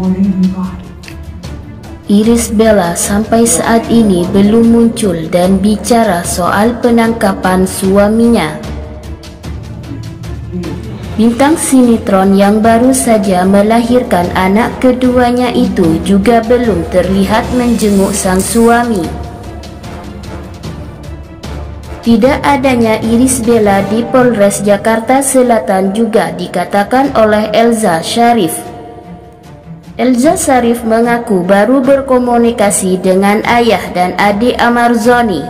Irish Bella sampai saat ini belum muncul dan bicara soal penangkapan suaminya. Bintang sinetron yang baru saja melahirkan anak keduanya itu juga belum terlihat menjenguk sang suami. Tidak adanya Irish Bella di Polres Jakarta Selatan juga dikatakan oleh Elza Sharif. Elza Sharif mengaku baru berkomunikasi dengan ayah dan adik Amarzoni.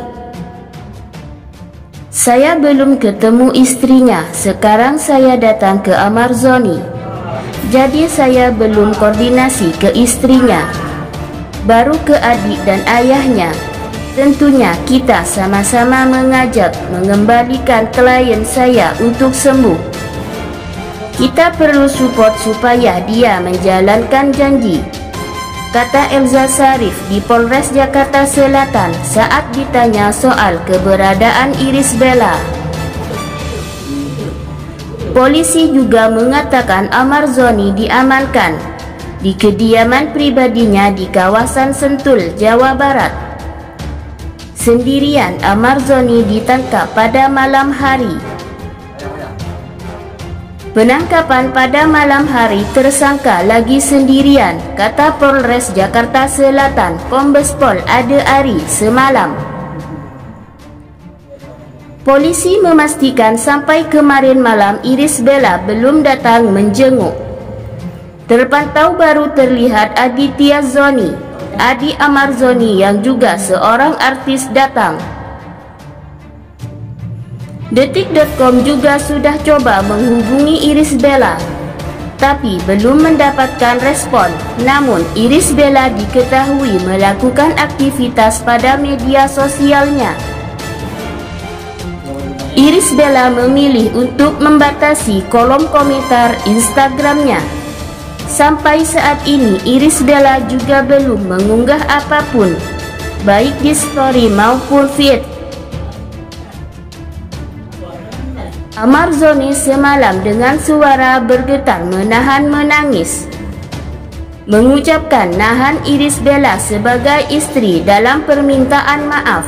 Saya belum ketemu istrinya, sekarang saya datang ke Amarzoni. Jadi saya belum koordinasi ke istrinya, baru ke adik dan ayahnya. Tentunya kita sama-sama mengajak mengembalikan klien saya untuk sembuh. Kita perlu support supaya dia menjalankan janji, kata Elza Sharif di Polres Jakarta Selatan saat ditanya soal keberadaan Irish Bella. Polisi juga mengatakan Amarzoni diamankan di kediaman pribadinya di kawasan Sentul, Jawa Barat. Sendirian Amarzoni ditangkap pada malam hari. Penangkapan pada malam hari tersangka lagi sendirian, kata Polres Jakarta Selatan Kombes Pol Ade Ari semalam. Polisi memastikan sampai kemarin malam Irish Bella belum datang menjenguk. Terpantau baru terlihat Aditya Zoni, adik Amarzoni yang juga seorang artis datang. Detik.com juga sudah coba menghubungi Irish Bella, tapi belum mendapatkan respon. Namun Irish Bella diketahui melakukan aktivitas pada media sosialnya. Irish Bella memilih untuk membatasi kolom komentar Instagramnya. Sampai saat ini Irish Bella juga belum mengunggah apapun, baik di story maupun feed. Amarzoni semalam dengan suara bergetar menahan menangis, mengucapkan nahan Irish Bella sebagai istri dalam permintaan maaf.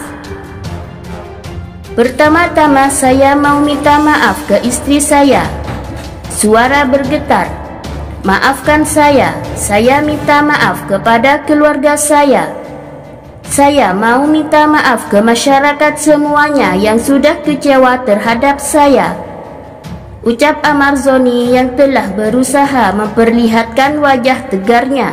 Pertama-tama saya mau minta maaf ke istri saya. Suara bergetar. Maafkan saya minta maaf kepada keluarga saya. Saya mau minta maaf ke masyarakat semuanya yang sudah kecewa terhadap saya, ucap Amarzoni yang telah berusaha memperlihatkan wajah tegarnya.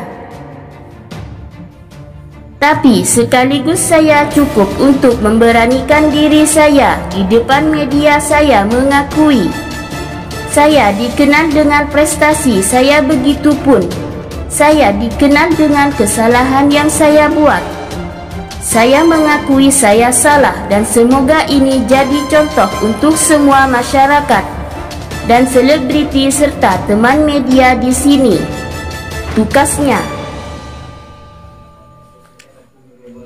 Tapi sekaligus saya cukup untuk memberanikan diri saya di depan media. Saya mengakui saya dikenal dengan prestasi saya, begitupun saya dikenal dengan kesalahan yang saya buat. Saya mengakui saya salah dan semoga ini jadi contoh untuk semua masyarakat dan selebriti serta teman media di sini, tukasnya.